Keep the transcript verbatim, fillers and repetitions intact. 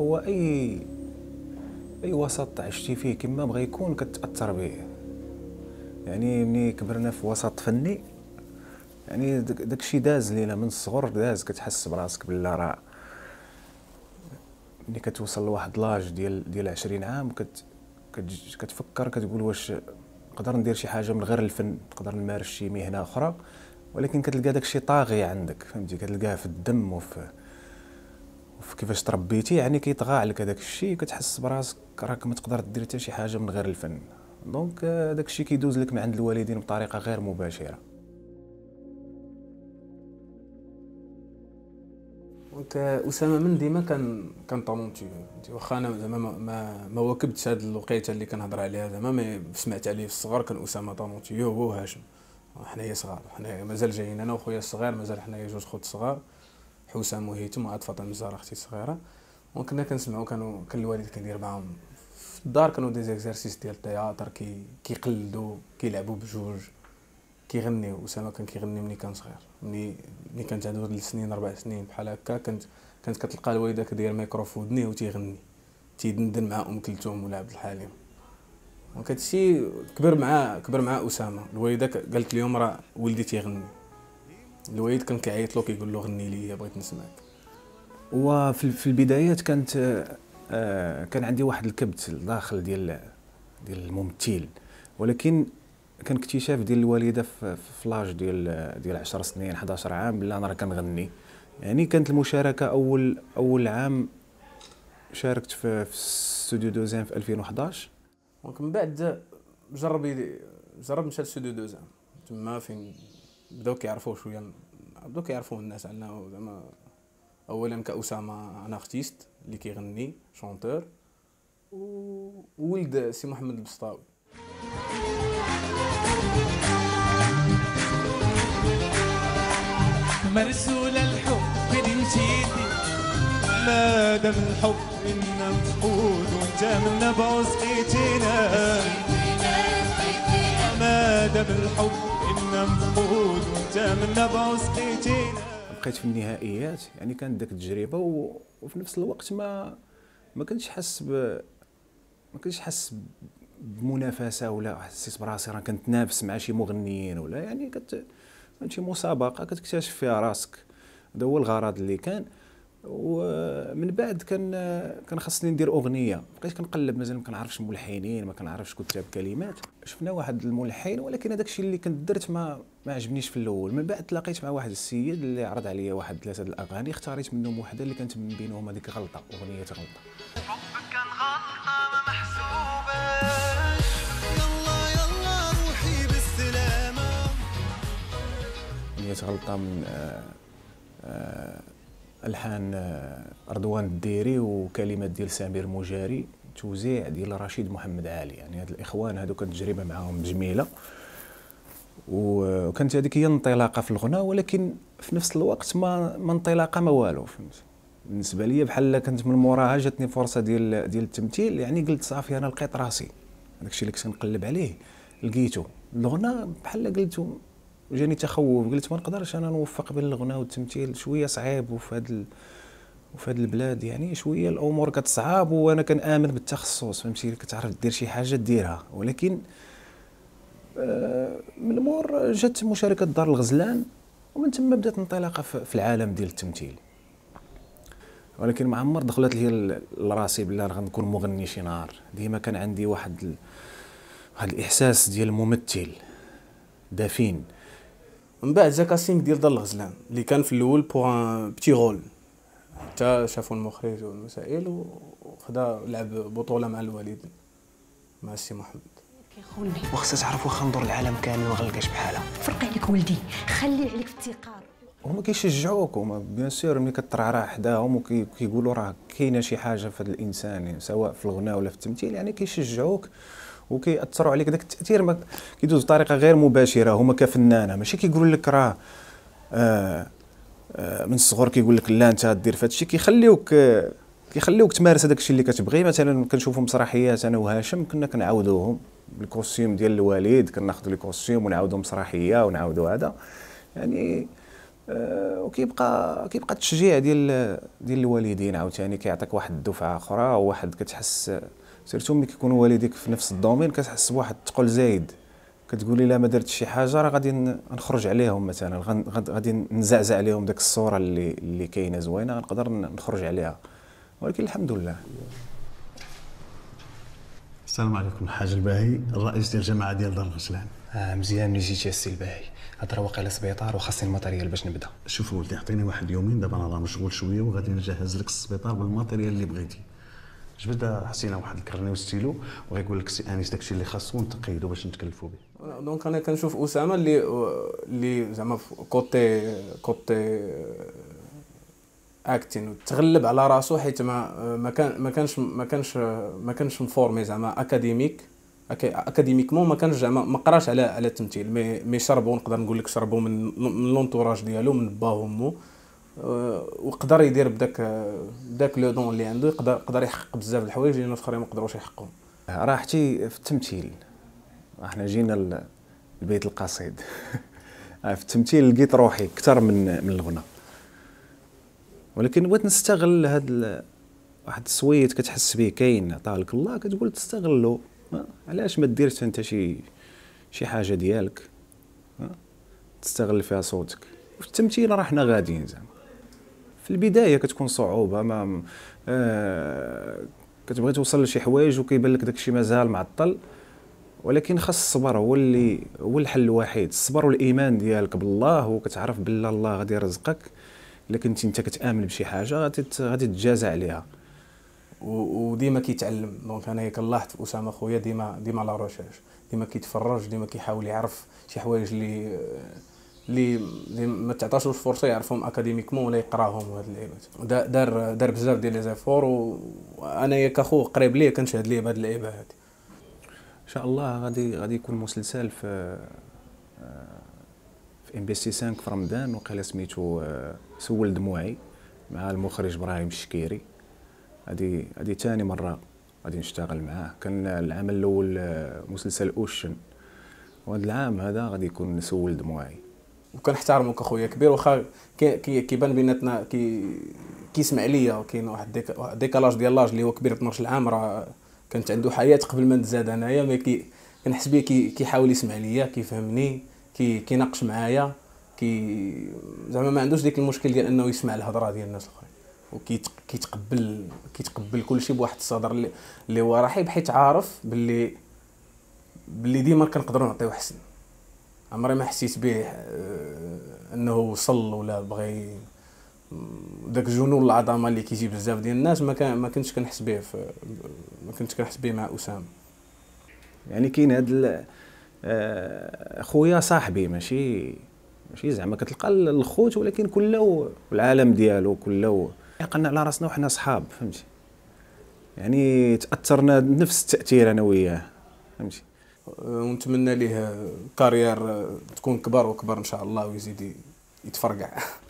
هو اي اي وسط عشتي فيه كما بغى يكون كتاثر به. يعني ملي كبرنا في وسط فني يعني داكشي داز لينا من الصغر، داز كتحس براسك بلا راه ملي كتوصل لواحد لاج ديال ديال عشرين عام كت كتفكر كتقول واش نقدر ندير شي حاجه من غير الفن، نقدر نمارس شي مهنه اخرى، ولكن كتلقى داكشي طاغي عندك، فهمتي، كتلقاه في الدم وفي وفي كيفاش تربيتي، يعني كيطغى عليك هذاك الشيء وكتحس براسك راك ما تقدر دير حتى شي حاجه من غير الفن. دونك داك الشيء كيدوز لك من عند الوالدين بطريقه غير مباشره. دونك اسامه من ديما كان كان طالونتيو، واخا انا زعما ما ما واكبتش هاد الوقيته اللي كنهضر عليها، زعما ما سمعت عليه في الصغر كان اسامه طالونتيو هو وهاشم. حنايا صغار، حنايا مازال جايين انا وخويا الصغير، مازال حنايا جوج خوت صغار، حسام وهيتم وعاد فاطمه الزهراء اختي الصغيره. وكنا كنسمعوا، كانوا كان الوالد كيدير معاهم في الدار، كانوا دي زيكزارسيس ديال التياتر، كي كيقلدوا كيلعبوا بجوج كيغنيو. اسامه كان كيغني ملي كان صغير، ملي ملي كانت عنده ثلاث سنين اربع سنين بحال هكا، كانت كانت كتلقى الوالده كدير ميكرو في ودنيه وتيغني، تيدندن مع ام كلثوم ولا عبد الحليم. دونك هادشي كبر مع كبر مع اسامه. الوالده قالت اليوم راه ولدي تيغني، الوالد كان كيعيط له كيقول له غني لي بغيت نسمعك. وفي في البدايات كانت آه كان عندي واحد الكبت داخل ديال ديال الممثل، ولكن كان اكتشاف ديال الوالده في فلاج ديال ديال عشر سنين احد عشر عام بلا انا راه كنغني. يعني كانت المشاركه اول اول عام شاركت في في ستوديو دوزان في ألفين وحداش. دونك من بعد جرب جرب مشى لستوديو دوزان، تما فين بداو كيعرفوا شويه، بداو كيعرفوا الناس عندنا زعما اولا كاسامه انا ارتيست اللي كيغني شونتور، وولد سي محمد البسطاوي. مرسول الحب نمشيتي، ما دام الحب إنا مفقود وانت من نبع سقيتينا، ما دام الحب إنا مفقود وانت من نبع سقيتينا. بقيت في النهائيات، يعني كانت داك التجربه و... وفي نفس الوقت ما ما كنتش حاس ب ما كنتش حاس بمنافسه، ولا حسيت براسي راه كنتنافس مع شي مغنيين، ولا يعني كنت شي مسابقه كتكتشف فيها راسك. هذا هو الغرض اللي كان. ومن بعد كان كان خاصني ندير اغنيه، بقيت كنقلب مازال ما كنعرفش ملحنين، ما كنعرفش كتاب كلمات. شفنا واحد الملحن، ولكن هذاك الشيء اللي كنت درت ما ما عجبنيش في الاول. من بعد تلاقيت مع واحد السيد اللي عرض عليا واحد ثلاثه د الاغاني، اختاريت منهم وحده اللي كانت من بينهم هذيك غلطه، اغنيه غلطه. حبك كان غلطه ما محسوباش، يلا يلا روحي بالسلامه. اغنيه غلطه من آآ آآ الحان رضوان الديري وكلمات ديال سمير مجاري، توزيع ديال رشيد محمد علي. يعني هاد الاخوان هادو كانت تجربه معاهم جميله، وكانت هذيك هي الانطلاقه في الغناء، ولكن في نفس الوقت ما ما انطلاقه ما والو. فهمت، بالنسبه لي بحال كانت من موراها جاتني فرصه ديال ديال التمثيل. يعني قلت صافي انا لقيت راسي، داكشي اللي كنت كنقلب عليه لقيته. الغناء بحال قلت جاني تخوف، قلت ما نقدرش انا نوفق بين الغناء والتمثيل، شويه صعيب، وفي هذا ال... وفي هذه البلاد يعني شويه الامور كتصعب، وانا كنامن بالتخصص، فهمتي، كتعرف دير شي حاجه ديرها. ولكن آه من مور جات مشاركه دار الغزلان، ومن ثم بدات انطلاقه في العالم ديال التمثيل. ولكن ما عمر دخلت لي لراسي بلا غنكون مغني شي نهار. ديما كان عندي واحد ال... واحد الاحساس ديال الممثل دافين. من بعد جا كاسينغ ديال دار الغزلان اللي كان في الاول بوغ ان بتي رول، حتى شافوا المخرج والمسائل وخدا لعب بطوله مع الوالد مع السي محمد. كيخوني وخصها تعرف واخا ندور العالم كامل ما غلقاش بحالها. فرق عليك ولدي، خلي عليك في التقار. هما كيشجعوك، هما بيان سور ملي كترعرع حداهم وكيقولوا راه كاينه شي حاجه في هذا الانسان، يعني سواء في الغناء ولا في التمثيل، يعني كيشجعوك وكيأثروا عليك. داك التأثير ما كيدوز بطريقه غير مباشره. هما كفنانه ماشي كيقولوا لك راه آه آه من الصغر كيقول لك لا انت غدير في هادشي، كيخليوك آه كيخليوك تمارس هذاك الشيء اللي كتبغي. مثلا كنشوفوا مسرحيات انا وهاشم كنا كنعاودوهم بالكوستيم ديال الوالد، كناخذوا لي كوستيم ونعاودوا مسرحيه ونعاودوا هذا. يعني أه وكيبقى كيبقى التشجيع ديال ديال الوالدين عاوتاني كيعطيك واحد الدفعه اخرى، وواحد كتحس سيرتو ملي كيكونوا والديك في نفس الدومين كتحس بواحد الثقل زايد، كتقولي لا ما درت شي حاجه راه غادي نخرج عليهم مثلا، غادي نزعزع عليهم داك الصوره اللي اللي كاينه زوينه نقدر نخرج عليها، ولكن الحمد لله. السلام عليكم الحاج الباهي، الرئيس ديال الجماعه ديال دار الغسلان. اه مزيان ملي جيتي السي الباهي، هاد راه واقيلا سبيطار وخاصني الماتيريال باش نبدا. شوف ولدي عطيني واحد يومين، دابا انا راه مشغول شويه وغادي نجهز لك السبيطار بالماتيريال اللي بغيتي. جبد حسينا واحد الكرني وستيلو وغيقول لك سي انيس داكشي اللي خاصو نتقيدو باش نتكلفوا به. دونك انا كنشوف اسامه اللي اللي زعما كوتي كوتي اكتين تغلب على راسو، حيت ما ما كان ما كانش ما كانش ما كانش مفورمي زعما اكاديميك اكاديميكمون، ما كانش زعما ما قراش على على التمثيل، مي مي شربوا نقدر نقول لك شربوا من من لونطوراج ديالو من باه وامو، وقدر يدير بداك داك لو دون اللي عنده، يقدر يقدر يحقق بزاف د الحوايج اللي الناس الاخرين ما يقدروش يحققهم. راحتي في التمثيل، احنا جينا البيت القصيد في التمثيل لقيت روحي اكثر من من الغنى، ولكن بغيت نستغل هاد واحد السويت كتحس به كاين عطاك الله، كتقول تستغلو، علاش ما ديرش انت شي شي حاجه ديالك تستغل فيها صوتك. في التمثيل راه حنا غاديين زعما في البدايه كتكون صعوبه، ما آه كتبغي توصل لشي حوايج وكيبان لك داكشي مازال معطل، ولكن خاص الصبر هو اللي هو الحل الوحيد، الصبر والايمان ديالك بالله، وكتعرف بلا الله غادي يرزقك. الا كنتي انت كتامن بشي حاجه غادي غادي تجازى عليها، وديما كيتعلم. دونك انا كنلاحظ في اسامه خويا ديما ديما لا روشيرش، ديما كيتفرج، ديما كيحاول يعرف شي حوايج اللي اللي ما تعطاشوش فرصه يعرفهم اكاديميكمون ولا يقراهم وهاد اللعيبات. دار دار بزاف ديال لي زيفور، وانا كاخو قريب ليا كنشهد ليه بهاد اللعيبه هادي. ان شاء الله غادي غادي يكون مسلسل في في ام بي سي خمسة في رمضان، وقيلا سميتو سول دموعي مع المخرج ابراهيم الشكيري. هذه هذه ثاني مره غادي نشتغل معاه، كان العام الاول مسلسل اوشن، وهذا العام هذا غادي يكون سول دموعي. وكنحترمك اخويا كبير، واخا كيبان بيناتنا كي كيسمع ليا، وكاين واحد ديكالاج ديال لاج اللي هو كبير اثناش عام، راه كانت عنده حياه قبل ما نتزاد انايا، مي كي كنحس بيه كي كيحاول يسمع ليا، كيفهمني، كي كيناقش معايا، كي زعما ما عندوش ديك المشكل ديال انه يسمع الهضره ديال الناس الاخرين، وكيتقبل كيتقبل كلشي بواحد الصدر اللي, اللي هو رحيب، حيت عارف باللي باللي ديما كنقدروا نعطيو احسن. عمري ما حسيت به انه وصل ولا بغى داك الجنون العظمه اللي كيجي بزاف ديال الناس، ما كان ما كنتش كنحس به ما كنتش كنحس به مع اسامه. يعني كاين هاد خويا صاحبي، ماشي ماشي زعما كتلقى الخوت، ولكن كله والعالم ديالو كله عقلنا على راسنا وحنا صحاب، فهمتي؟ يعني تاثرنا نفس التاثير انا وياه، فهمتي؟ ونتمنى ليه كارير تكون كبر وكبر ان شاء الله، ويزيد يتفرقع.